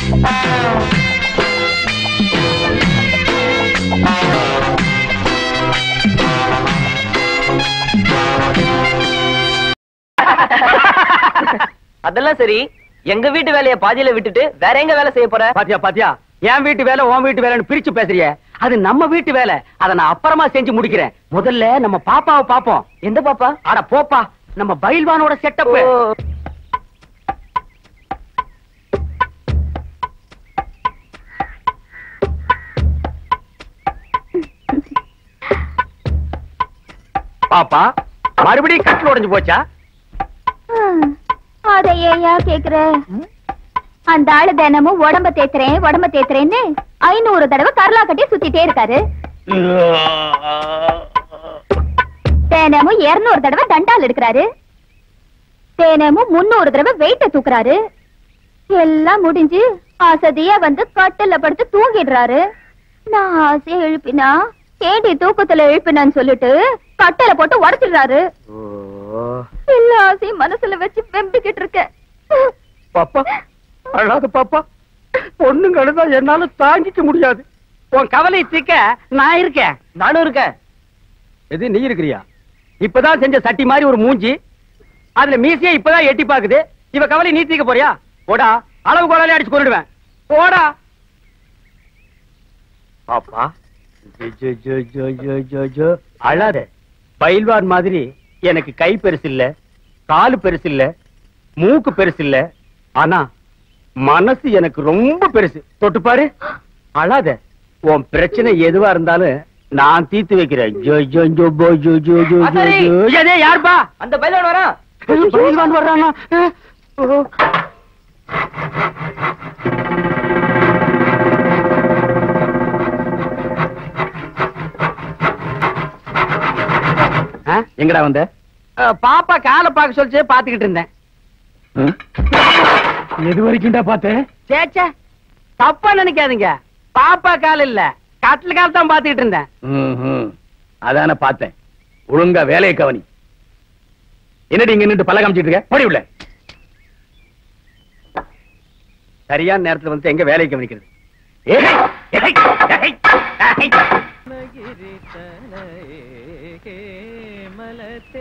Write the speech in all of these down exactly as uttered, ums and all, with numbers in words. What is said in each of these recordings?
அதெல்லாம் சரி, எங்க வீட்டு வேலைய பாதியில விட்டுட்டு வேற எங்க வேலை செய்ய போற? பாத்தியா பாத்தியா, என் வீட்டு வேலை உன் வீட்டு வேலைன்னு பிரிச்சு பேசுறிய. அது நம்ம வீட்டு வேலை, அதை நான் அப்புறமா செஞ்சு முடிக்கிறேன். முதல்ல நம்ம பாப்பாவை பாப்போம். எந்த பாப்பா? அட போப்பா, நம்ம பயில்வானோட செட்டப். பாப்பா, மறுபடியும் கட்டில் உடைஞ்சு போச்சா? அத ஏயா கேக்குற? அந்த ஆளு தினமும் உடம்ப தேத்துறேன் உடம்ப தேத்துறேன்னு ஐநூறு தடவை கரலா கட்டி சுத்திட்டே இருக்காரு. தினமும் இருநூறு தடவை தண்டால் எடுக்கிறாரு. தினமும் முன்னூறு தடவை வெயிட்ட தூக்குறாரு. எல்லாம் முடிஞ்சு ஆசதியா வந்து கட்டில படுத்து தூங்கிடுறாரு. நான் ஆசையா எழுப்பினா கேடி தூக்கத்துல எழுப்பினான்னு சொல்லிட்டு கட்டில போட்டு உடைச்சிடுறாரு. எல்லா ஆசையும் மனசுல வச்சு வெம்பிக்கிட்டு இருக்க. பாப்பா அழாத பாப்பா, பொண்ணுங்க அழுதா என்னால தாங்கிக்க முடியாது. உன் கவலை தீக்க நான் இருக்கேன். நானும் இருக்கேன். எது நீ இருக்கிறியா? இப்பதான் செஞ்ச சட்டி மாதிரி ஒரு மூஞ்சி, அதுல மீசையா இப்பதான் எட்டி பாக்குது. இவ கவலை நீ தீக்க போறியா? போடா, அளவு கோலாலே அடிச்சு கொண்டுடுவேன். போடா பாப்பா. அழாத. பயில்வான் மாதிரி எனக்கு கை பெருசு இல்ல, காலு பெருசு இல்ல, மூக்கு பெருசு இல்ல, ஆனா மனசு எனக்கு ரொம்ப பெருசு. தொட்டு பாரு. அழாத. உன் பிரச்சனை எதுவா இருந்தாலும் நான் தீர்த்து வைக்கிறேன். யாருப்பா? அந்த பயில்வான் வரா. பயில்வான் வர்றானா? எங்கடா வந்த? பாப்பா காலை பார்க்க சொல்லிச்சு, பாத்துக்கிட்டு இருந்தேன். எது வரைக்கும்டா பார்த்தேன்? சேச்சா, தப்பா நினைக்காதீங்க. பாப்பா கால் இல்ல, கட்டில் கால் தான் பாத்துக்கிட்டு இருந்தேன். அதான பார்த்தேன். ஒழுங்கா வேலையை கவனி. என்னடி இங்க நின்று பல்ல காமிச்சிட்டு இருக்க? போடி உள்ள. சரியான நேரத்துல வந்து எங்க வேலையை கவனிக்கிறது? மலத்தே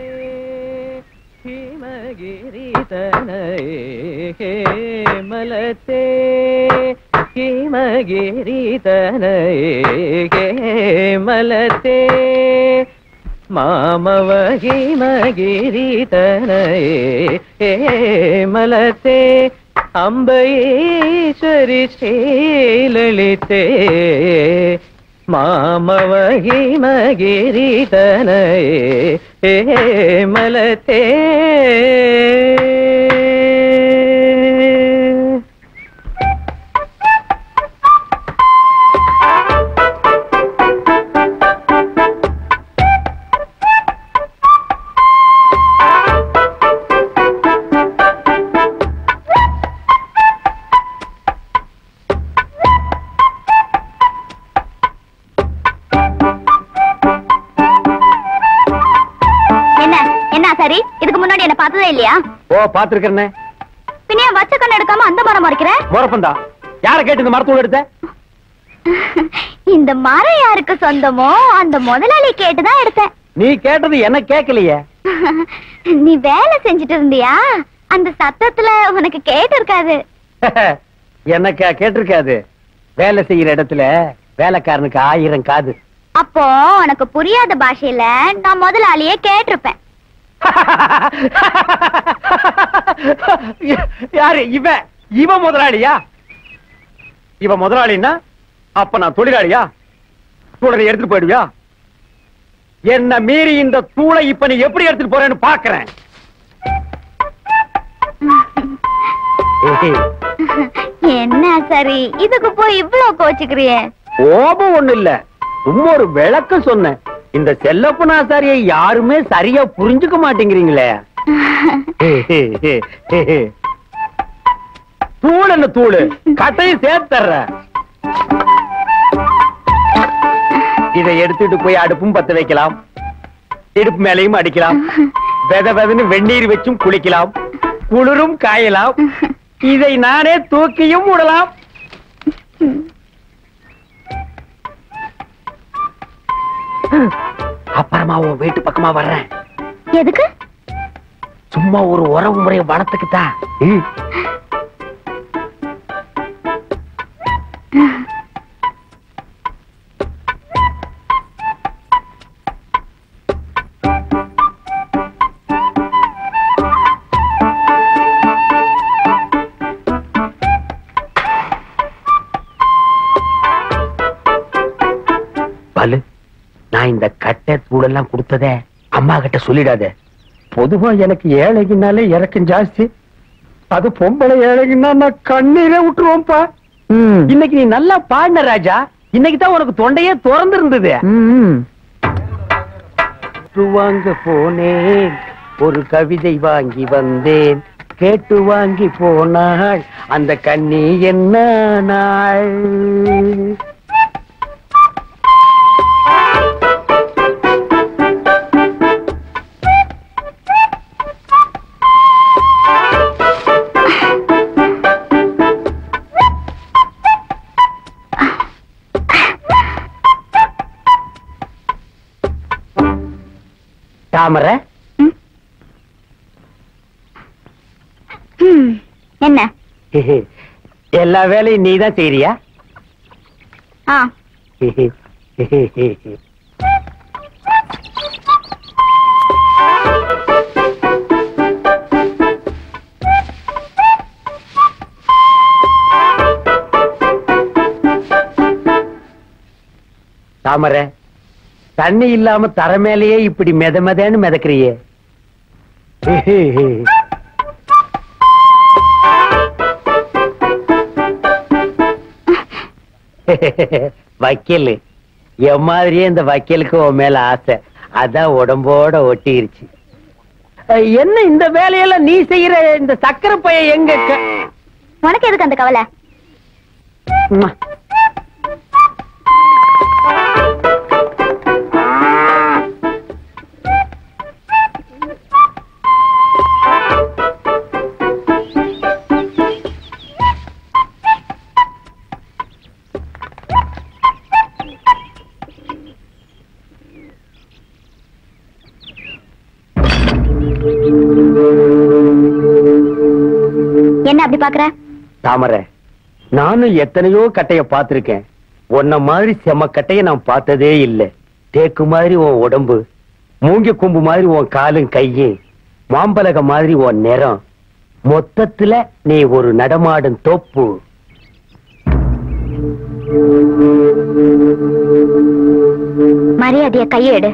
ஹிமகிரி தனயே மலத்தே ஹிமகிரி தனயே மலத்தே மாமவ ஹிமகிரி தனயே மலத்தே அம்பையேஸ்வரி ஸ்ரீலலிதே மாமவ ஹிமகிரி தனயே மலத்தே. இதுக்கு முன்னாடி என்ன பார்த்ததே இல்லையா? ஓ, பாத்துருக்கேன். பின்ன வச்ச கண்ணு எடுக்காம அந்த மரம் மறைக்கிற? மரப்பந்தா யார கேட்டு இந்த மரத்தோட எடுத்த? இந்த மரம் யாருக்கு சொந்தமோ அந்த முதலாளி கேட்டுதான் எடுத்தேன். நீ கேட்டது என்ன கேட்கலையே. நீ வேலை செஞ்சுட்டு இருந்தியா? அந்த சத்தத்துல உனக்கு கேட்டு இருக்காது. எனக்கு கேட்டிருக்காது. வேலை செய்யற இடத்துல வேலைக்காரனுக்கு ஆயிரம் காது. அப்போ உனக்கு புரியாத பாஷையில நான் முதலாளியே கேட்டிருப்பேன். யாரு இவ? இவ முதலாளியா? இவ முதலாளின்னா அப்ப நான் தொழிலாளியா? தூளை எடுத்துட்டு போயிடுவியா? என்ன மீறி இந்த தூளை இப்ப நீ எப்படி எடுத்துட்டு போறேன்னு பாக்குறேன். என்ன சரி, இதுக்கு போய் இவ்வளவு கோச்சுக்கிறிய? கோபம் ஒண்ணு இல்ல, சும்மா ஒரு விளக்கம் சொன்னேன். இந்த செல்லப்பனாசாரியை யாருமே சரியா புரிஞ்சுக்க மாட்டேங்கிறீங்களே. தூள் என்ன தூளு, கட்டையும் சேர்த்தர்ற. இதை எடுத்துட்டு போய் அடுப்பும் பத்த வைக்கலாம், இடுப்பு மேலையும் அடிக்கலாம், வெத வெதன்னு வெந்நீர் வச்சும் குளிக்கலாம், குளிரும் காயலாம். இதை நானே தூக்கியும் விடலாம். அப்புறமா உன் வீட்டு பக்கமா வர்றேன். எதுக்கு? சும்மா ஒரு உறவு முறையை வளர்த்துக்கிட்டா. பாலு, நான் இந்த கட்டை தூளெல்லாம் கொடுத்ததே அம்மா கிட்ட சொல்லிடாத. பொதுவா எனக்கு ஏழைக்குனாலே இறக்கம் ஜாஸ்தி. அது பொம்பளை ஏழைக்குன்னா நான் கண்ணீரே விட்டுருவோம்ப்பா. இன்னைக்கு நீ நல்லா பாடின ராஜா. இன்னைக்கு தான் உனக்கு தொண்டையே திறந்து இருந்தது. வாங்க போனேன், ஒரு கவிதை வாங்கி வந்தேன், கேட்டு வாங்கி போனாள் அந்த கண்ணி என்ன நாள். தாமரை, என்ன எல்லா வேலையும் நீதான் செய்றியா? ஆ. தாமரை, தண்ணி இல்லாம தர மேலேயே இப்படி மெத மெதன்னு மிதக்கிறியே. வக்கீல் என் மாதிரியே இந்த வக்கீலுக்கு உன் மேல ஆசை. அதான் உடம்போட ஒட்டிருச்சு. என்ன இந்த வேலையெல்லாம் நீ செய்யற? இந்த சக்கரை பைய எங்க? உனக்கு எதுக்கு அந்த கவலை? என்ன அப்படி பாக்குற? தாமரை, நானும் எத்தனையோ கட்டைய பார்த்திருக்கேன். உன்ன மாதிரி செம கட்டைய நான் பார்த்ததே இல்லை. தேக்கு மாதிரி உன் உடம்பு, மூங்கி கொம்பு மாதிரி உன் காலும் கையும், மாம்பலக மாதிரி உன் நிறம், மொத்தத்துல நீ ஒரு நடமாடும் தோப்பு. மரியாதைய கையை எடு.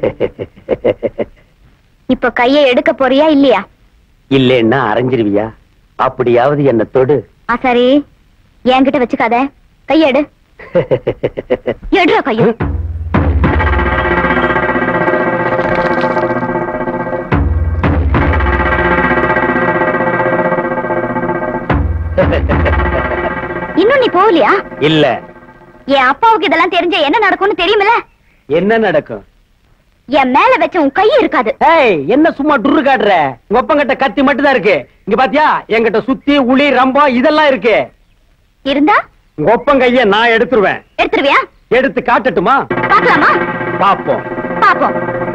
இப்ப கையை எடுக்க போறியா இல்லையா? இல்லைன்னா அரைஞ்சிருவியா? அப்படியாவது என்ன தொடு. ஆ சரி, என்கிட்ட வச்சுக்காத. கையெடு. எடுற கைய. இன்னும் நீ போகலையா? இல்ல. என் அப்பாவுக்கு இதெல்லாம் தெரிஞ்ச என்ன நடக்கும்னு தெரியுமில்ல? என்ன நடக்கும்? என் மேல வச்ச உன் கை இருக்காது. ஏய், என்ன சும்மா டுரு காட்டுற? உங்க ஒப்பங்கிட்ட கத்தி மட்டும் தான் இருக்கு. இங்க பாத்தியா, என்கிட்ட சுத்தி உளி ரம்பம் இதெல்லாம் இருக்கு. இருந்தா உங்க ஒப்பங்க கைய நான் எடுத்துருவேன். எடுத்துருவியா? எடுத்து காட்டட்டுமா? பாக்கலாமா? பாப்போம் பாப்போம்.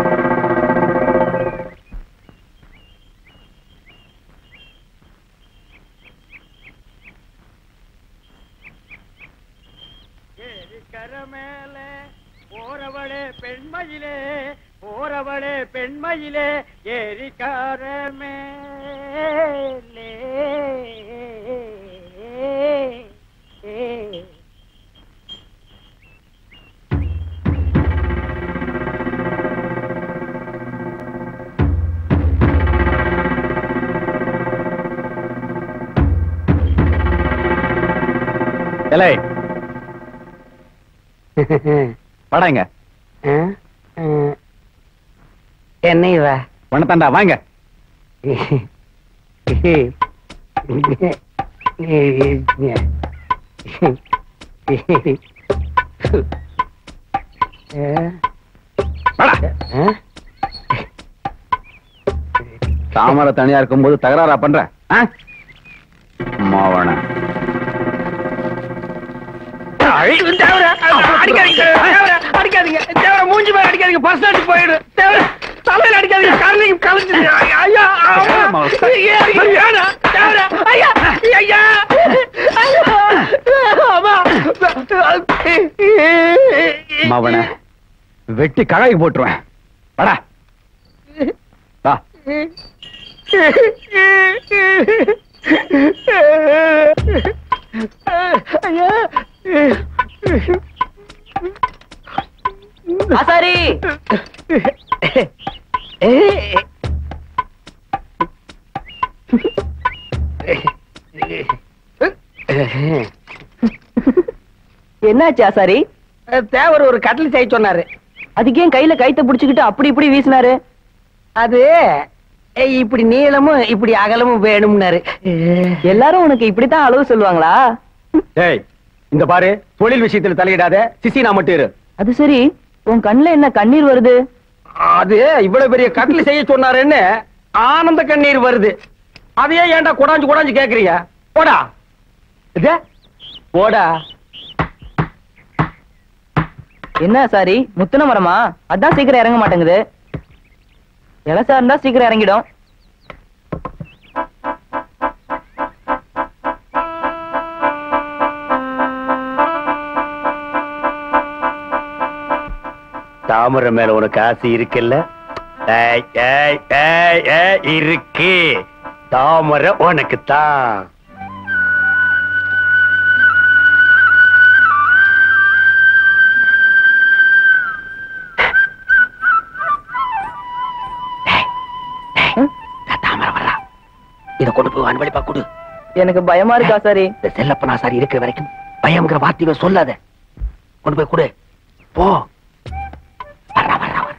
கரமேலே போறவளே பெண்மையிலே, போறவளே பெண்மையிலே, ஏரிக்காரமே படாங்க. என்ன இவ? வணத்தாண்டா வாங்க. தாமரை தனியா இருக்கும் போது தகராறா பண்ற? மாவன அடிக்காதீங்க அடிக்காதீங்க தேவர மூஞ்சி மேல அடிக்காதீங்க பஸ் ஸ்டாண்ட் போயிடு தேவர தலையில அடிக்காதீங்க காலையும் கலந்து ஐயா தேவர ஐயா ஐயா மவன வெட்டி கழகி போட்டுருவேன் வாடா வா ஆசாரி என்னாச்சு ஆசாரி? தேவர் ஒரு கட்டில் செய்ய சொன்னாரு. அதுக்கே கையில கைத்த புடிச்சுக்கிட்டு அப்படி இப்படி வீசினாரு. அது இப்படி நீளமும் இப்படி அகலமும் வேணும்னாரு. எல்லாரும் உனக்கு இப்படித்தான் அளவு சொல்லுவாங்களா? ஏய் இந்த பாரு, தொழில் விஷயத்துல தலையிடாத, சிசி நான் மட்டும் இரு. அது சரி, உன் கண்ணுல என்ன கண்ணீர் வருது? அது இவ்வளவு பெரிய கட்டில் செய்ய சொன்னாருன்னு ஆனந்த கண்ணீர் வருது. அதையே ஏன்டா குடாஞ்சு குடாஞ்சு கேக்குறீங்க? போடா இது போடா. என்ன சாரி, முத்துன மரமா? அதான் சீக்கிரம் இறங்க மாட்டேங்குது. இலசா இருந்தா சீக்கிரம் இறங்கிடும். தாமரை மேல உனக்கு ஆசை இருக்குல்ல? இருக்கு. தாமரை உனக்கு தான். தாமரை வரா, இத கொண்டு போய் அன்பளிப்பா கொடு. எனக்கு பயமா இருக்கா சாரி. இந்த செல்லப்பனா சாரி இருக்கிற வரைக்கும் பயம்ங்கிற வார்த்தையை சொல்லாத. கொண்டு போய் கொடு போ. வரா வரா வரா.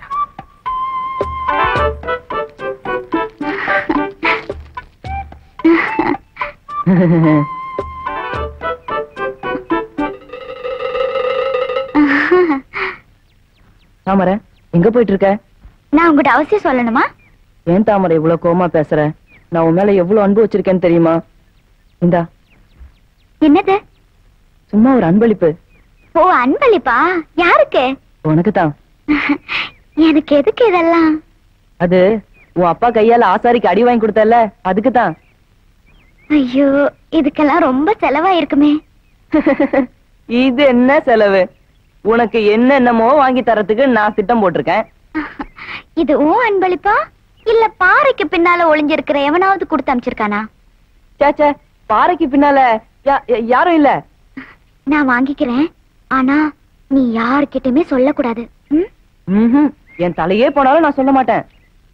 தாமரை எங்க போயிட்டு இருக்க? நான் உங்ககிட்ட அவசியம் சொல்லணுமா? ஏன் தாமரை இவ்வளவு கோவமா பேசுற? நான் உன் மேல எவ்வளவு அன்பு வச்சிருக்கேன்னு தெரியுமா? இந்தா. என்னது? சும்மா ஒரு அன்பளிப்பு. ஓ, அன்பளிப்பா? யாருக்கு? உனக்கு தான். எனக்கு எதுக்கு இதெல்லாம்? அது உன் அப்பா கையால ஆசாரிக்கு அடி வாங்கி கொடுத்தல, அதுக்கு தான். ஐயோ, இதுக்கெல்லாம் ரொம்ப செலவா இருக்குமே. இது என்ன செலவு? உனக்கு என்னென்னமோ வாங்கி தரத்துக்கு நான் திட்டம் போட்டிருக்கேன். இது உன் அன்பளிப்பா இல்ல பாறைக்கு பின்னால ஒளிஞ்சிருக்கிற எவனாவது கொடுத்து அமைச்சிருக்கானா? சேச்சே, பாறைக்கு பின்னால யாரும் இல்ல. நான் வாங்கிக்கிறேன், ஆனா நீ யாருக்கிட்டயுமே சொல்லக்கூடாது. ம்ஹும். என் தலையே போனாலும் நான் சொல்ல மாட்டேன்.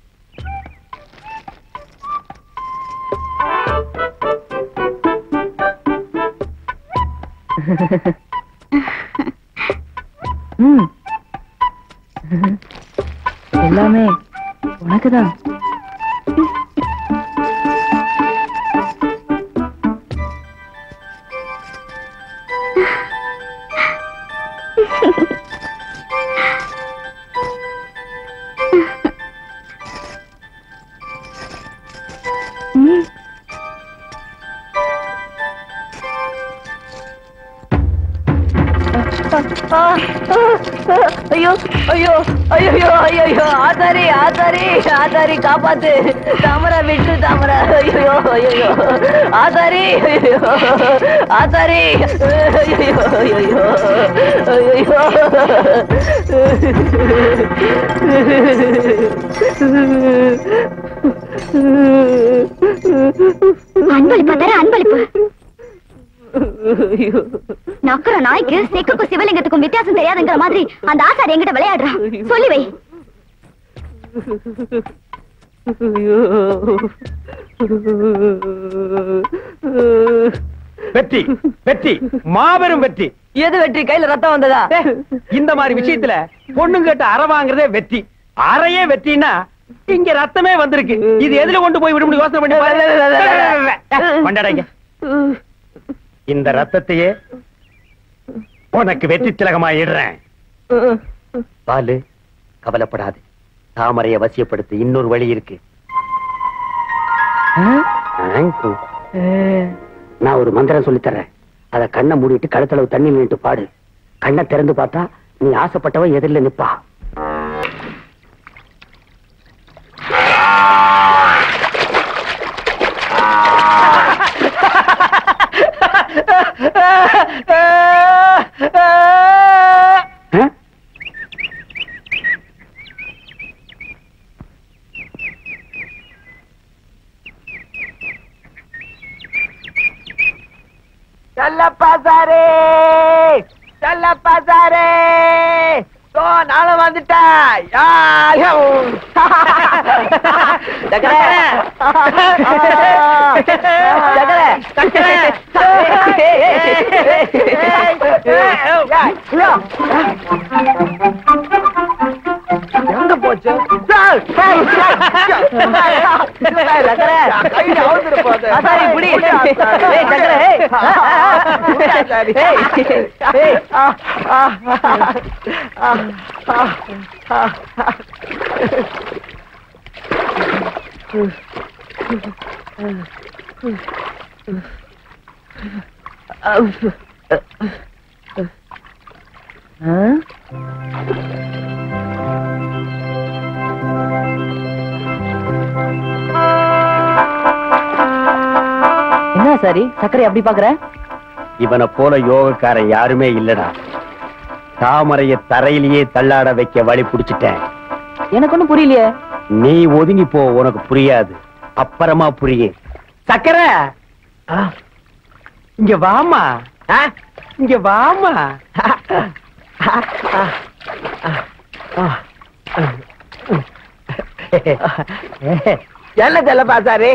ம். எல்லாமே உனக்குதான். ஐயோ ஐயோ ஐயோ ஐயோ, ஆதாரி ஆதாரி ஆதாரி காப்பாத்து. தாமரை விட்டு தாமரை. ஐயோ ஐயோ ஆதாரி. ஐயோ ஆதாரி. ஐயோ ஐயோ ஐயோ. அன்பளிப்பு தர அன்பளிப்பு. நக்கற நாய்க்கு செக்குக்கும் சிவலிங்கத்துக்கும் வித்தியாசம் தெரியாதுங்கிற மாதிரி அந்த ஆசாரி என்கிட்ட விளையாடுறான். சொல்லி வை. வெற்றி வெற்றி, மாபெரும் வெற்றி. எது வெற்றி? கையில ரத்தம் வந்ததா? இந்த மாதிரி விஷயத்துல பொண்ணுங்கிட்ட அற வாங்குறதே வெற்றி. அறையே வெற்றினா இங்க ரத்தமே வந்திருக்கு. இது எதுல கொண்டு போய் விடும் யோசனை பண்ணி கொண்டாடாங்க. இந்த ரத்தத்தையே உனக்கு வெற்றி திலகமா இடுறேன். பாலு, கவலைப்படாது. தாமரையை வசியப்படுத்த இன்னொரு வழி இருக்கு. நான் ஒரு மந்திரம் சொல்லி தர்றேன். அத கண்ணை மூடிட்டு கழுத்தளவு தண்ணி நின்று பாடு. கண்ணை திறந்து பார்த்தா நீ ஆசைப்பட்டவன் எதிரில் நிப்பா. செல்லப்பாசாரே செல்லப்பாசாரே சோ நானும் வந்துட்டேன். எங்க போச்சு? என்ன சாரி சக்கரை அப்படி பாக்குற? இவனை போல யோகக்காரன் யாருமே இல்லடா. தாமரைய தரையிலேயே தள்ளாட வைக்க வழி புடிச்சிட்டேன். எனக்கு ஒண்ணும் புரியலையே. நீ ஒதுங்கி போ, உனக்கு புரியாது, அப்புறமா புரியும். சக்கரை இங்க வாமா, இங்க வாமா. என்ன செல்ல பாசாரு?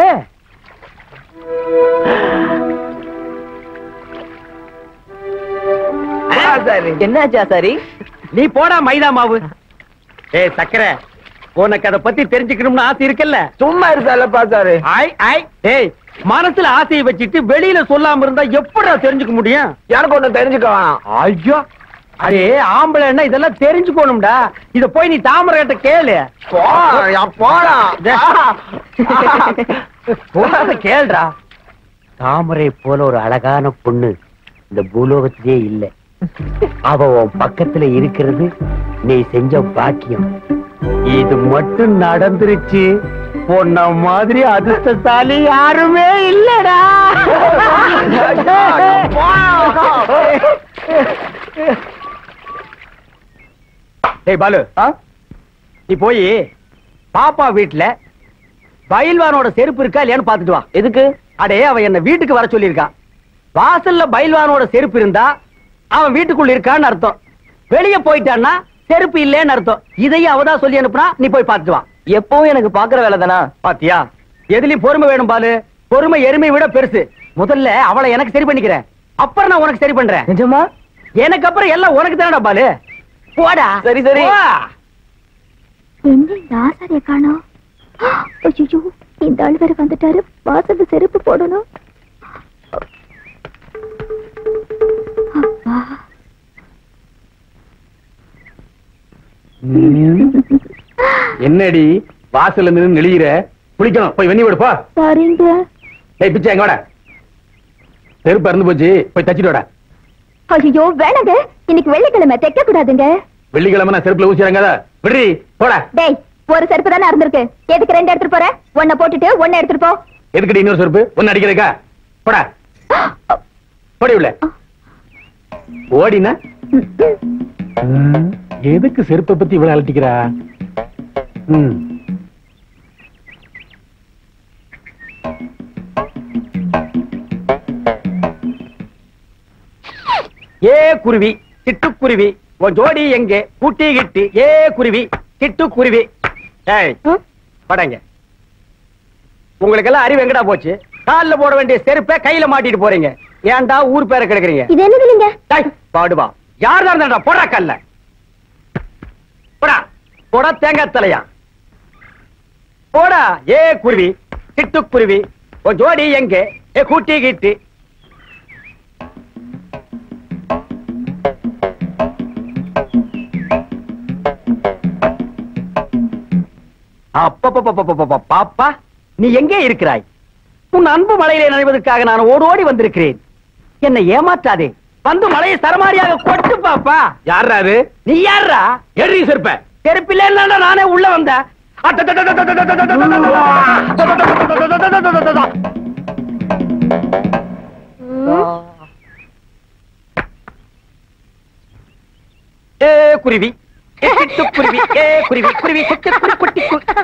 என்னாச்சா சாரி? நீ போடா மைதா மாவு. ஏ சக்கரை, உனக்கு அதை பத்தி தெரிஞ்சுக்கணும்னு ஆசை இருக்குல்ல? சும்மா இருக்க பாசாரு. ஐ ஐ ஏய், மனசுல ஆசையை வச்சுட்டு வெளியில சொல்லாம இருந்தா எப்படா தெரிஞ்சுக்க முடியும்? எனக்கு ஒண்ணு தெரிஞ்சுக்க வேணாம். ஐயோ, அரே ஆம்பளை என்ன இதெல்லாம் தெரிஞ்சுக்கணும்டா. இத போய் நீ தாமரை கிட்ட கேளு. போடா கேளுடா. தாமரை போல ஒரு அழகான பொண்ணு இந்த பூலோகத்திலே இல்ல. அவ உன் பக்கத்துல இருக்கிறது நீ செஞ்ச பாக்கியம். இது மட்டும் நடந்துருச்சு, பொண்ண மாதிரி அதிர்ஷ்டசாலி யாருமே இல்லடா. டேய் பாலு, நீ போய் பாப்பா வீட்டுல பயில்வானோட செருப்பு இருக்கா இல்லையான்னு பாத்துட்டு வா. எதுக்கு? அடே, அவன் என்ன வீட்டுக்கு வர சொல்லியிருக்கான். வாசல்ல பயில்வானோட செருப்பு இருந்தா அவன் வீட்டுக்குள்ள இருக்கான்னு அர்த்தம். வெளியே போயிட்டான்னா செருப்பு இல்லேன்னு அர்த்தம். இதையும் அவதான் சொல்லி அனுப்புனா, நீ போய் பாத்துட்டு வா. எப்பவும் எனக்கு பாக்குற வேலை தானா? பாத்தியா, எதுலயும் பொறுமை வேணும் பாலு. பொறுமை எருமை விட பெருசு. முதல்ல அவளை எனக்கு சரி பண்ணிக்கிறேன், அப்புறம் நான் உனக்கு சரி பண்றேன். நிஜமா? எனக்கு அப்புறம் எல்லாம் உனக்கு தானடா பாலு. போடா. சரி சரி. என்ன இந்த ஆசாரிய காணோம்? ஐயோ, இந்த ஆள் வேற வந்துட்டாரு. வாசல்ல செருப்பு போடணும். அப்பா, என்னடி வாசல்ல நின்னு நெளியிற? குளிக்கணும், போய் வெண்ணி விடுப்பா. சரிங்க. ஏய் பிச்சை, எங்க வாடா. செருப்பு இறந்து போச்சு, போய் தச்சிட்டு வாடா. ஐயோ வேணாங்க, இன்னைக்கு வெள்ளிக்கிழமை தைக்க கூடாதுங்க. வெள்ளிக்கிழமை நான் செருப்புல ஊசி இறங்காத. விடுறி, போடா. டேய், ஒரு செருப்பு தானே இருந்திருக்கு, எதுக்கு ரெண்டு எடுத்துட்டு போற? ஒன்ன போட்டுட்டு ஒன்ன எடுத்துட்டு போ. எதுக்கடி இன்னொரு செருப்பு? ஒன்னு அடிக்கிறதுக்கா? போடா, போடி உள்ள. ஓடினா எதுக்கு செருப்பை பத்தி இவ்வளவு அலட்டிக்கிறா? ம், ஏ குருவி, சிட்டுக்குருவி, உன் ஜோடி எங்கே? கூட்டி கிட்டி. ஏ குருவி, சிட்டுக்குருவி. ஏய் படங்க, உங்களுக்கு எல்லாம் அறிவு எங்கடா போச்சு? கால்ல போட வேண்டிய செருப்பை கையில மாட்டிட்டு போறீங்க. ஏன்டா ஊர் பேரை கிடக்குறீங்க? இது என்னது இல்லைங்க? டேய் பாடுவா, யார் தான் இருந்தா போடா கல்ல. போடா போடா தேங்காய் தலையா. போடா. ஏ குருவி, சிட்டுக்குருவி, உன் ஜோடி எங்கே? ஏ கூட்டி கிட்டி. அப்பப்பப்பப்பப்பப்ப, பாப்பா நீ எங்கே இருக்கிறாய்? உன் அன்பு மலையிலே நனைவதற்காக நான் ஓடோடி வந்திருக்கிறேன். என்னை ஏமாற்றாதே. வந்து மலையை சரமாரியாக கொட்டு பாப்பா. யாராரு? நீ யாரா? எரி செருப்ப. செருப்பில இல்ல நானே உள்ள வந்தேன். ஏ குருவி, ஏ சிட்டுக்குருவி, ஏ குருவி குருவி குட்டி குட்டி குட்டி.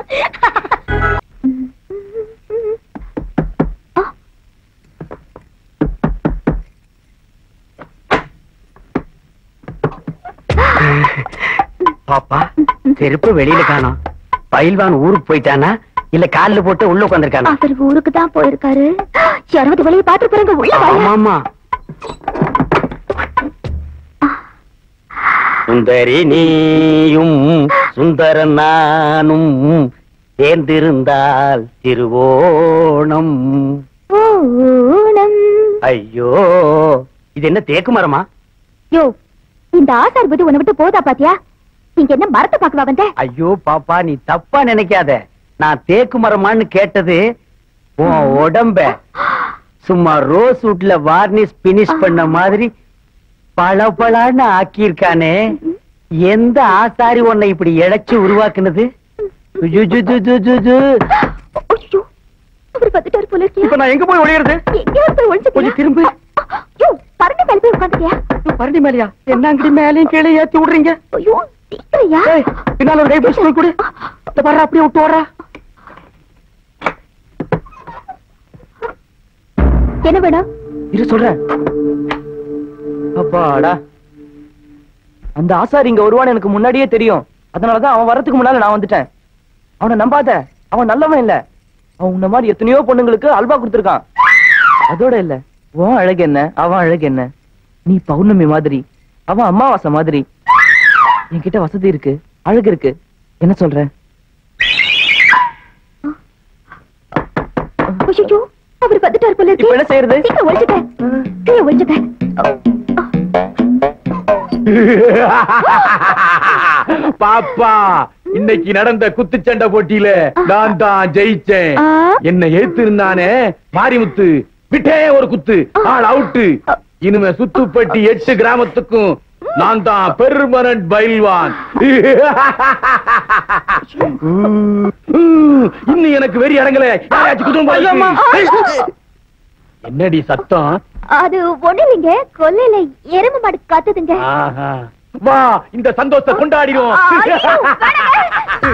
பாப்பா செருப்பு வெளியில காணோம். பயில்வான் ஊருக்கு போயிட்டானா இல்ல கால்ல போட்டு உள்ள உட்கார்ந்திருக்கானா? அவர் ஊருக்கு தான் போயிருக்காரு. யாராவது வெளியே பாத்து போறாங்க. உள்ள வாங்க. ஆமா. சுந்தரி நீயும் சுந்தர நானும் சேர்ந்திருந்தால் திருவோணம். ஓணம். ஐயோ, இது என்ன தேக்கு மரமா? யோ, இந்த ஆசார் புது உன்னை விட்டு போதா பாத்தியா? நீங்க என்ன மரத்தை பாக்கவா வந்த? ஐயோ பாப்பா, நீ தப்பா நினைக்காத. நான் தேக்கு மரமான்னு கேட்டது உன் உடம்ப சும்மா ரோஸ் வுட்ல வார்னிஷ் பினிஷ் பண்ண மாதிரி பளபளன்னு ஆக்கியிருக்கானே. எந்த ஆசாரி உன்னை இப்படி இழைச்சு உருவாக்குனது? ஐயோ, அவர் வந்துட்டாரு போல இருக்கியா? இப்ப நான் எங்க போய் ஒளியறது? எங்கேயாவது போய் ஒளிஞ்சுக்கிறியா? கொஞ்சம் திரும்பு. யோ, பரண்டி மேல போய் உட்காந்துட்டியா? பரண்டி மேலையா? என்ன அங்கடி மேலையும் கீழே ஏத்தி விடுறீங்க? ஐயோ, சீக்கிரையா? ஏய், பின்னால ஒரு கை பிடிச்சு போய் கொடு. இந்த பாரு, அப்படியே விட்டு வர்றா. என்ன வேணும்? இரு சொல்றேன். அப்பாடா, அந்த ஆசாரி இங்க வருவான்னு எனக்கு முன்னாடியே தெரியும். அதனாலதான் அவன் வர்றதுக்கு முன்னால நான் வந்துட்டேன். அவனை நம்பாத, அவன் நல்லவன் இல்ல. அவன் உன்ன மாதிரி எத்தனையோ பொண்ணுங்களுக்கு அல்வா கொடுத்திருக்கான். அதோட இல்ல, உன் அழகு என்ன, அவன் அழகு என்ன? நீ பௌர்ணமி மாதிரி, அவன் அமாவாசை மாதிரி. என்கிட்ட வசதி இருக்கு, அழகு இருக்கு. என்ன சொல்ற? ஐயோ, அவர் வந்துட்டாரு போல இருக்கு. இப்ப என்ன செய்யறது? சீக்கிரம் ஒளிஞ்சுட்டேன். கீழே ஒளிஞ்சுட்டேன். பாப்பா, இன்னைக்கு நடந்த குத்துச்சண்டை போட்டியில நான் தான் ஜெயிச்சேன். ஆ? என்ன ஏத்திருந்தானே மாரிமுத்து, விட்டே ஒரு குத்து, ஆள் அவுட்டு. இனிமே சுத்துப்பட்டி எட்டு கிராமத்துக்கும் நான் தான் பெர்மனன்ட் பயில்வான். இன்னும் எனக்கு வெறி அடங்கல. யாராச்சும் குடும்பம். என்னடி சத்தம்? அது ஒண்ணு இல்லைங்க, கொல்லையில எருமை மாடு காத்துதுங்க. ஆஹா. வா, இந்த சந்தோஷத்தை கொண்டாடிடும். ஐயோ, வேணாங்க.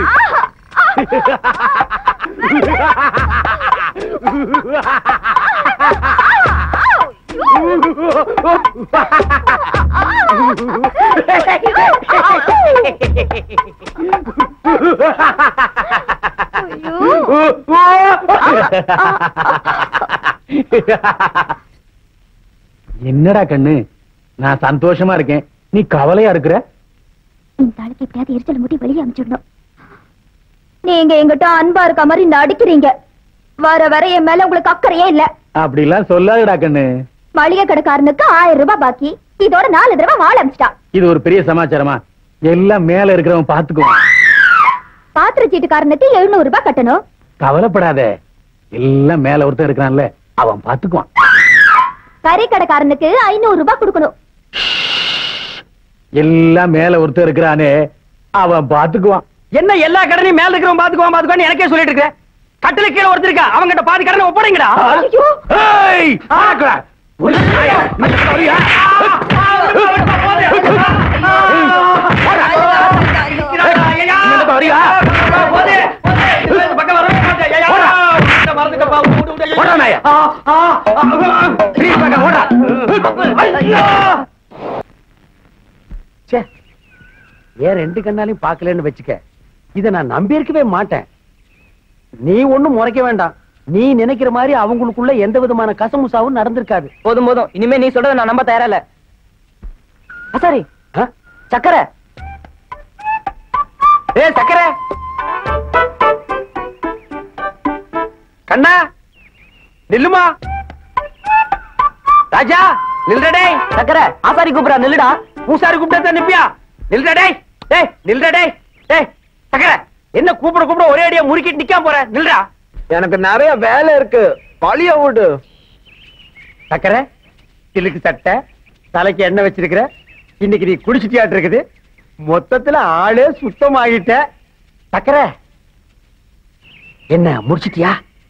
என்னடா கண்ணு, நான் சந்தோஷமா இருக்கேன், நீ கவலையா இருக்கிற? இந்த ஆளுக்கு எப்படியாவது எரிச்சல் முடி வெளியே அனுப்பிச்சிடணும். நீங்க எங்கிட்ட அன்பா இருக்க மாதிரி நடிக்கிறீங்க. வர வர என் மேல உங்களுக்கு அக்கறையே இல்ல. அப்படி எல்லாம் சொல்லாதடா கண்ணு. மளிகை கடைக்காரனுக்கு ஆயிரம் ரூபாய் பாக்கி, இதோட நாலு தடவை வாழ அமிச்சிட்டான். இது ஒரு பெரிய சமாச்சாரமா? எல்லாம் மேல இருக்கிறவன் பாத்துக்குவான். பாத்திர சீட்டுக்காரனுக்கு எழுநூறு ரூபாய் கட்டணும். கவலைப்படாத, எல்லாம் மேல ஒருத்தன் இருக்கிறான்ல, அவன் பாத்துக்குவான். கறி கடைக்காரனுக்கு ஐநூறு ரூபாய் கொடுக்கணும். எல்லாம் மேல ஒருத்தன் இருக்கிறானே, அவன் பாத்துக்குவான். என்ன எல்லா கடனையும் மேல இருக்கிறவன் பாத்துக்குவான் பாத்துக்குவான்னு எனக்கே சொல்லிட்டு இருக்க. கட்டில கீழே ஒருத்தருக்கா, அவங்கிட்ட பாதி கடனை ஒப்படைங்கடா. ஐயோ, ஏய், ஆக்குடா. ஒரு நாயா, இந்த சாரியா? இந்த சாரியா? ஓடா நாயா. ப்ளீஸ் பக்கம் ஓடா. ச்சே, ஏன் ரெண்டு கண்ணாலையும் பாக்கலன்னு வச்சுக்க, இத நான் நம்பி இருக்கவே மாட்டேன். நீ ஒண்ணும் முறைக்க வேண்டாம். நீ நினைக்கிற மாதிரி அவங்களுக்குள்ள எந்த விதமான கசமுசாவும் நடந்திருக்காது. போதும் போதும், இனிமே நீ சொல்றத நான் நம்ப தயாரா இல்ல. ஆசாரி, சக்கரை. ஏ சக்கரை, கண்ணா நில்லுமா. ராஜா நில்றடே. சக்கரை, ஆசாரி கூப்பிடா, நில்லுடா. பூசாரி கூப்பிட்டா நிப்பியா? நில்றடே. டேய் நில்றடே. டேய் சக்கரை, என்ன கூப்பிட கூப்பிட ஒரே அடியா முறுக்கிட்டு நிக்காம போற? நில்றா. எனக்கு நிறைய வேலை இருக்கு, பழிய விடு. சக்கரை, சிலுக்கு சட்டை, தலைக்கு எண்ணெய் வச்சிருக்கிற, இன்னைக்கு நீ குடிச்சிட்டியாட்டு இருக்குது. மொத்தத்துல ஆளே சுத்தமாகிட்ட. சக்கரை என்ன முடிச்சிட்டியா?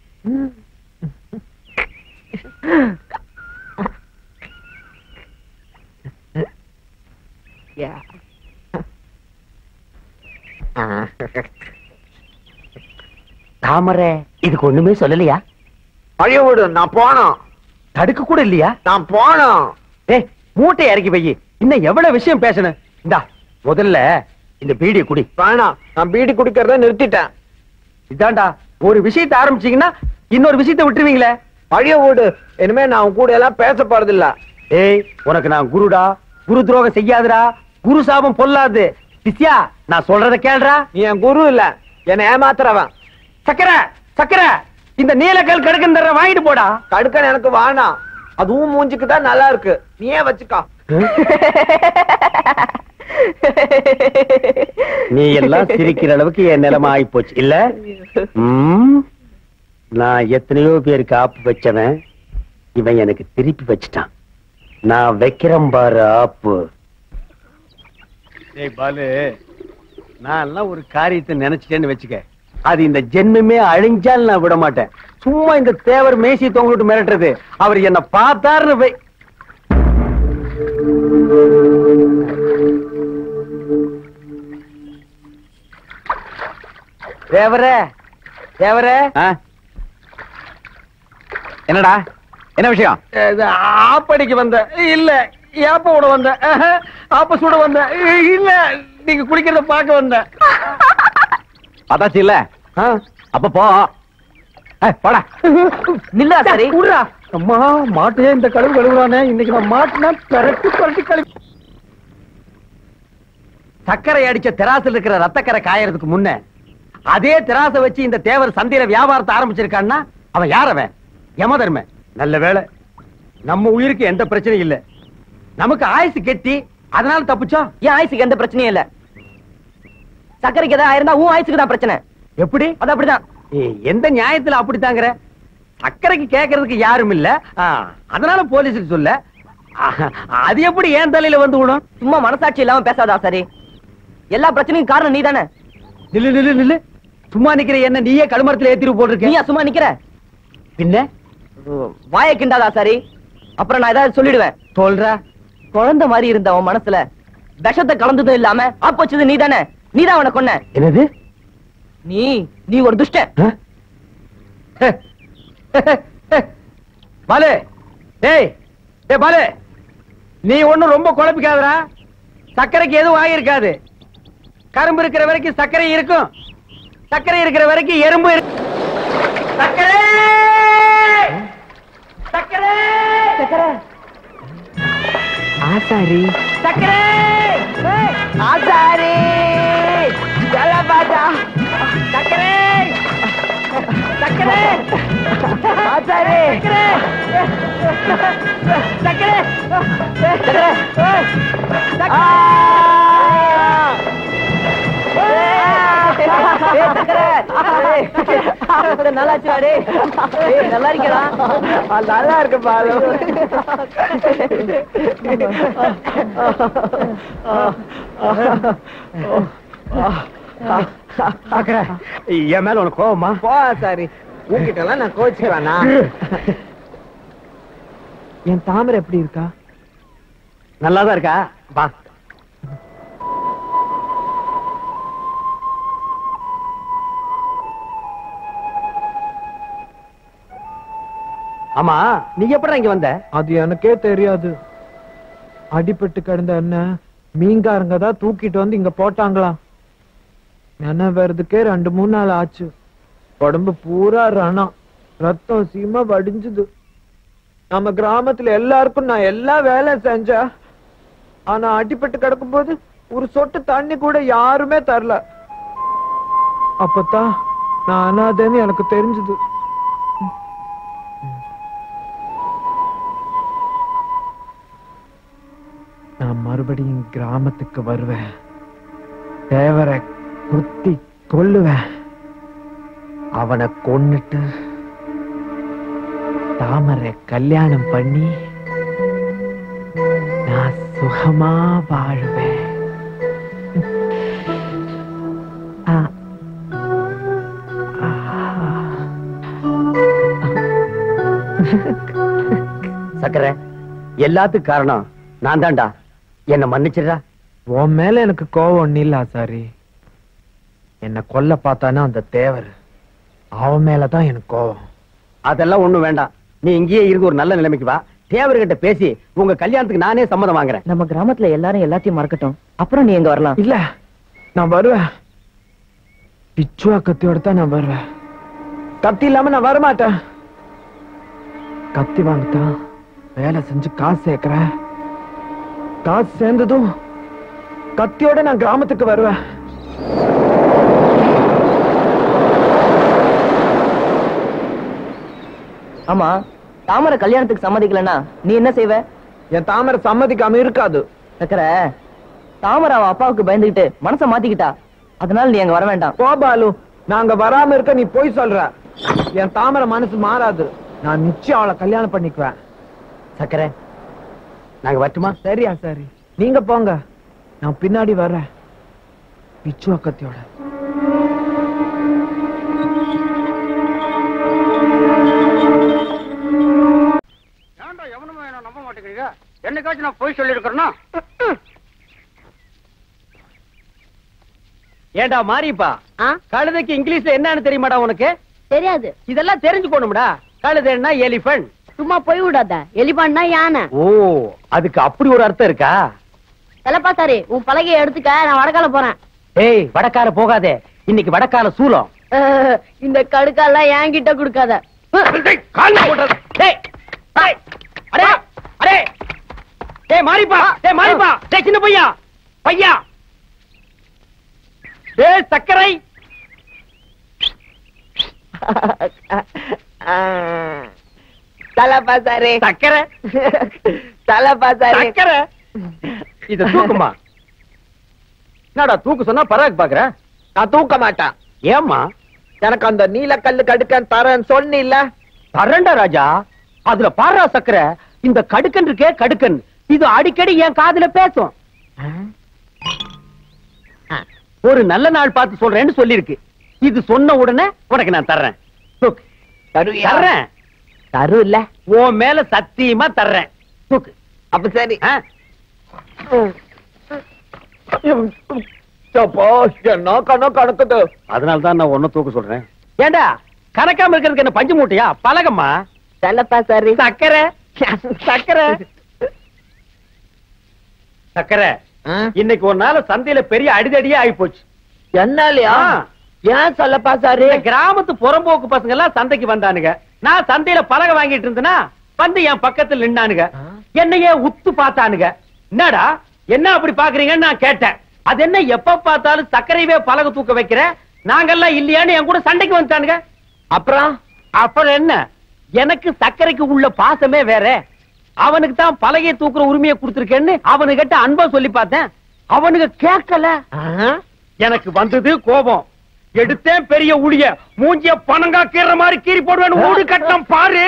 தாமரை இதுக்கு ஒண்ணுமே சொல்லலையா? பழைய வீடு நான் போனோம். தடுக்க கூட இல்லையா? நான் போனோம். ஏய், மூட்டை இறக்கி வை. இன்னும் எவ்வளவு விஷயம் பேசணும். இந்தா முதல்ல இந்த பீடியை குடி. வேணாம், நான் பீடி குடிக்கிறத நிறுத்திட்டேன். இதாண்டா, ஒரு விஷயத்தை ஆரம்பிச்சீங்கன்னா இன்னொரு விஷயத்தை விட்டுருவீங்களே. பழைய வீடு இனிமே நான் உன் கூட எல்லாம் பேச போறது இல்ல. ஏய், உனக்கு நான் குருடா, குரு துரோகம் செய்யாதுடா, குரு சாபம் பொல்லாது. சிஷ்யா, நான் சொல்றத கேளுடா. நீ என் குரு இல்ல, என்னை ஏமாத்துறவன். சக்கரை சக்கரை, இந்த நீலக்கல் கடுக்கன் தர வாங்கிட்டு போடா. கடுக்கன் எனக்கு வேணாம், அதுவும் மூஞ்சிக்கு தான் நல்லா இருக்கு, நீயே வச்சுக்கா. நீ எல்லாம் சிரிக்கிற அளவுக்கு என் நிலைமை ஆகி போச்சு இல்ல? ம், நான் எத்தனையோ பேருக்கு ஆப்பு வச்சவன், இவன் எனக்கு திருப்பி வச்சுட்டான். நான் வைக்கிறேன் பாரு ஆப்பு. ஏய் பாலு, நான் எல்லாம் ஒரு காரியத்தை நினைச்சிட்டேன்னு வச்சுக்க, அது இந்த ஜென்மமே அழிஞ்சால் நான் விட மாட்டேன். சும்மா இந்த தேவர் மேசி தொங்கிட்டு மிரட்டுறது, அவர் என்ன பார்த்தாருன்னு வை. தேவரே தேவரே, என்னடா, என்ன விஷயம்? ஆப்படிக்கு வந்த இல்ல, ஏப்ப விட வந்த, ஆப்ப சுட வந்த இல்ல, நீங்க குடிக்கிறத பார்க்க வந்த. பார்த்தாச்சு இல்ல? அப்ப போ. போடா. நில்லா சரி விடுறா. அம்மா, மாட்டையே இந்த கழுவு கழுவுறானே, இன்னைக்கு நான் மாட்டினா பரட்டி பரட்டி கழுவி. சர்க்கரை அடிச்ச தெராசில் இருக்கிற ரத்தக்கரை காயறதுக்கு முன்ன அதே தெராசை வச்சு இந்த தேவர் சந்தையில வியாபாரத்தை ஆரம்பிச்சிருக்கான்னா அவன் யாரவன்? யமதர்ம. நல்ல வேளை நம்ம உயிருக்கு எந்த பிரச்சனையும் இல்ல. நமக்கு ஆயுசு கெட்டி, அதனால தப்பிச்சோம். என் ஆயுசுக்கு எந்த பிரச்சனையும் இல்ல. சக்கரைக்கு ஏதாவது ஆயிருந்தா உன் ஆயுசுக்கு தான் பிரச்சனை. எப்படி? அது அப்படிதான். ஏய், எந்த நியாயத்துல அப்படித்தாங்கிற? சக்கரைக்கு கேட்கறதுக்கு யாரும் இல்ல, அதனால போலீஸுக்கு சொல்ல. அது எப்படி ஏன் தலையில வந்து விடும்? சும்மா மனசாட்சி இல்லாம பேசாதா சரி. எல்லா பிரச்சனையும் காரணம் நீ தானே. நில்லு நில்லு நில்லு. சும்மா நிக்கிற என்ன நீயே கழுமரத்துல ஏத்திரு போட்டிருக்க. நீயா சும்மா நிக்கிற? பின்ன வாயை கிண்டாதா சரி. அப்புறம் நான் ஏதாவது சொல்லிடுவேன். சொல்ற. குழந்தை மாதிரி இருந்த அவன் மனசுல விஷத்தை கலந்ததும் இல்லாம ஆப்போச்சது நீ தானே. நீதான் அவனை கொன்ன. என்னது? நீ நீ ஒரு துஷ்டன். பாலு, ஏய் ஏய் பாலு, நீ ஒண்ணும் ரொம்ப குழப்பிக்காதடா. சர்க்கரைக்கு எதுவும் ஆகியிருக்காது. கரும்பு இருக்கிற வரைக்கும் சர்க்கரை இருக்கும், சர்க்கரை இருக்கிற வரைக்கும் எறும்பு இருக்கும். சர்க்கரை சர்க்கரை சக்கரை ஆசாரி, சக்கரை ஆசாரி ஜலபாதா சக்கரை சக்கரை ஆசாரி சக்கரை சக்கரை நல்லா இருக்கா? நல்லா இருக்கு பாலு. என் மேல உனக்கு கோவமா? போ ஆசாரி, உங்ககிட்ட எல்லாம் நான் கோச்சுக்குவேனா? என் தாமரை எப்படி இருக்கா? நல்லாதான் இருக்கா? வா. ஆமா, நீ எப்படி இங்க வந்த? அது எனக்கே தெரியாது. அடிபட்டு கிடந்த என்ன மீன்காரங்க தான் தூக்கிட்டு வந்து இங்க போட்டாங்களாம். நினைவறதுக்கே ரெண்டு மூணு நாள் ஆச்சு. உடம்பு பூரா ரணம், ரத்தம் சீமா வடிஞ்சுது. நம்ம கிராமத்துல எல்லாருக்கும் நான் எல்லா வேலை செஞ்சேன். ஆனா அடிபட்டு கிடக்கும் போது ஒரு சொட்டு தண்ணி கூட யாருமே தரல. அப்பதான் நான் அனாதைன்னு எனக்கு தெரிஞ்சது. நான் மறுபடியும் கிராமத்துக்கு வருவேன். தேவரை குத்தி கொல்லுவேன். அவனை கொன்னுட்டு தாமரை கல்யாணம் பண்ணி நான் சுகமா வாழ்வேன். ஆ. சக்கரை, எல்லாத்துக்கும் காரணம் நான் தான்டா. என்ன மன்னிச்சிடா. உன் மேல எனக்கு கோவம் ஒண்ணு இல்ல ஆசாரி. என்ன கொல்ல பார்த்தானா அந்த தேவர், அவன் மேலதான் எனக்கு கோவம். அதெல்லாம் ஒண்ணும் வேண்டாம். நீ இங்கேயே இருந்து ஒரு நல்ல நிலைமைக்கு வா. தேவர்கிட்ட பேசி உங்க கல்யாணத்துக்கு நானே சம்மதம் வாங்குறேன். நம்ம கிராமத்துல எல்லாரும் எல்லாத்தையும் மறக்கட்டும், அப்புறம் நீ எங்க வரலாம். இல்ல, நான் வருவேன். பிச்சுவா கத்தியோட தான் நான் வருவேன். கத்தி இல்லாம நான் வரமாட்டேன். கத்தி வாங்கத்தான் வேலை செஞ்சு காசு சேர்க்கிறேன். காசு சேர்ந்ததும் கத்தியோட நான் கிராமத்துக்கு வருவேன். ஆமா, தாமரை கல்யாணத்துக்கு சம்மதிக்கலன்னா நீ என்ன செய்வ? என் தாமரை சம்மதிக்காம இருக்காது. சக்கரை, தாமரை அவ அப்பாவுக்கு பயந்துகிட்டு மனசை மாத்திக்கிட்டா. அதனால நீ அங்க வர வேண்டாம். கோபாலு, நாங்க வராம இருக்க நீ போய் சொல்ற. என் தாமரை மனசு மாறாது. நான் நிச்சயம் அவளை கல்யாணம் பண்ணிக்குவேன். சக்கரை, நாங்க வரட்டுமா? சரியா சரி, நீங்க போங்க, நான் பின்னாடி வர்றேன். பிச்சு அக்கத்தியோட. நம்ப மாட்டேங்கிறீங்க. என்னைக்காச்சும் நான் போய் சொல்லி இருக்கிறேன்னா? ஏண்டா மாரிப்பா, கழுதைக்கு இங்கிலீஷ்ல என்னன்னு தெரியுமாடா உனக்கு? தெரியாது. இதெல்லாம் தெரிஞ்சுக்கணும்டா. கழுதைன்னா எலிபென்ட். சும்மா போய் விடாத. எலிபான்னா யானை. ஓ, அதுக்கு அப்படி ஒரு அர்த்தம் இருக்கா? செல்லப்பா சாரி, உன் பலகையை எடுத்துக்க, நான் வடக்கால போறேன். ஏய், வடக்கால போகாதே, இன்னைக்கு வடக்கால சூலம். இந்த கடுக்காலாம் என்கிட்ட கொடுக்காத. மாரிப்பா, மாரிப்பா, சின்ன பையா பையா, ஏ சக்கரை. தலபாசாரே சக்கரை, தலபாசாரே சக்கரை. இத தூக்குமா? என்னடா தூக்கு சொன்னா பராக் பாக்குற? நான் தூக்க மாட்டேன். ஏம்மா? எனக்கு அந்த நீலக்கல்லு கடுக்கன் தரேன்னு சொன்ன இல்ல? தரண்டா ராஜா. அதுல பாரா சக்கரை, இந்த கடுக்கன் இருக்கே கடுக்கன், இது அடிக்கடி என் காதுல பேசும். ஒரு நல்ல நாள் பார்த்து சொல்றேன்னு சொல்லிருக்கு. இது சொன்ன உடனே உனக்கு நான் தர்றேன். தூக்கு. தர்றேன். தரு இல்ல, உன் மேல சத்தியமா தர்றேன். தூக்கு. அப்ப சரி. என்ன கணக்கு கணக்குது. அதனாலதான் நான் ஒன்னும் தூக்க சொல்றேன். ஏண்டா கணக்காம இருக்கிறதுக்கு என்ன பஞ்சு மூட்டையா? பழகம்மா. தலபாசாரி சக்கரை, சக்கரை, சக்கரை. இன்னைக்கு ஒரு நாள் சந்தையில பெரிய அடிதடியே ஆகி போச்சு. என்னாலயா? ஏன் சொல்லப்பாசாரு? கிராமத்து புறம்போக்கு பசங்க எல்லாம் சந்தைக்கு வந்தானுங்க. நான் சந்தையில பலகை வாங்கிட்டு இருந்தேனா, வந்து என் பக்கத்துல நின்னானுங்க. என்னையே உத்து பார்த்தானுங்க. என்னடா என்ன அப்படி பாக்குறீங்கன்னு நான் கேட்டேன். அது என்ன எப்ப பார்த்தாலும் சக்கரையவே பலகை தூக்க வைக்கிற, நாங்கெல்லாம் இல்லையான்னு என் கூட சண்டைக்கு வந்துட்டானுங்க. அப்புறம் அப்புறம் என்ன, எனக்கு சக்கரைக்கு உள்ள பாசமே வேற. அவனுக்கு தான் பலகையை தூக்குற உரிமையை கொடுத்திருக்கேன்னு அவனுகிட்ட அன்பா சொல்லி பார்த்தேன். அவனுக்கு கேட்கல. எனக்கு வந்தது கோபம். எடுத்தேன் பெரிய உளிய, மூஞ்சிய பணங்கா கீற மாதிரி கீறி போடுவேன். ஊடு கட்டம் பாரு.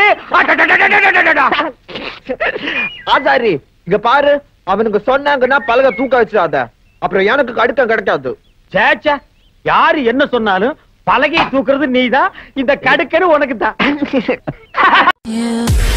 ஆசாரி இங்க பாரு, அவனுக்கு சொன்னாங்கன்னா பலகை தூக்க வச்சிடாத, அப்புறம் எனக்கு கடுக்கம் கிடைக்காது. சேச்சா, யாரு என்ன சொன்னாலும் பலகையை தூக்குறது நீதான். இந்த கடுக்கன்னு உனக்கு தான்.